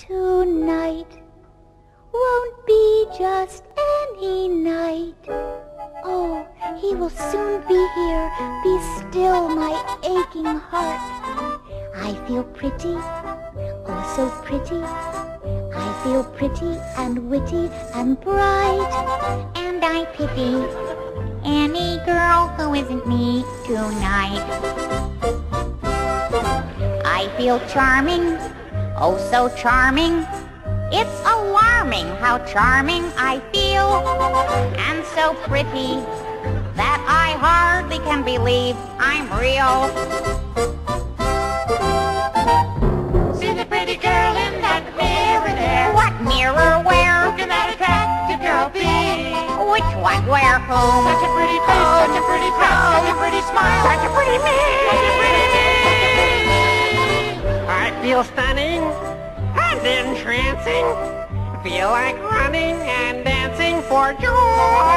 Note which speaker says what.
Speaker 1: Tonight won't be just any night. Oh, he will soon be here. Be still, my aching heart. I feel pretty, oh so pretty. I feel pretty and witty and bright. And I pity any girl who isn't me tonight. I feel charming, oh so charming. It's alarming how charming I feel, and so pretty that I hardly can believe I'm real.
Speaker 2: See the pretty girl in that mirror there.
Speaker 1: What mirror where?
Speaker 2: Look at that attractive girl be.
Speaker 1: Which one where whom?
Speaker 2: Such a pretty face, such a pretty dress, such a pretty smile,
Speaker 1: Such a pretty me!
Speaker 2: such a pretty me. I feel stunning and entrancing. Feel like running and dancing for joy.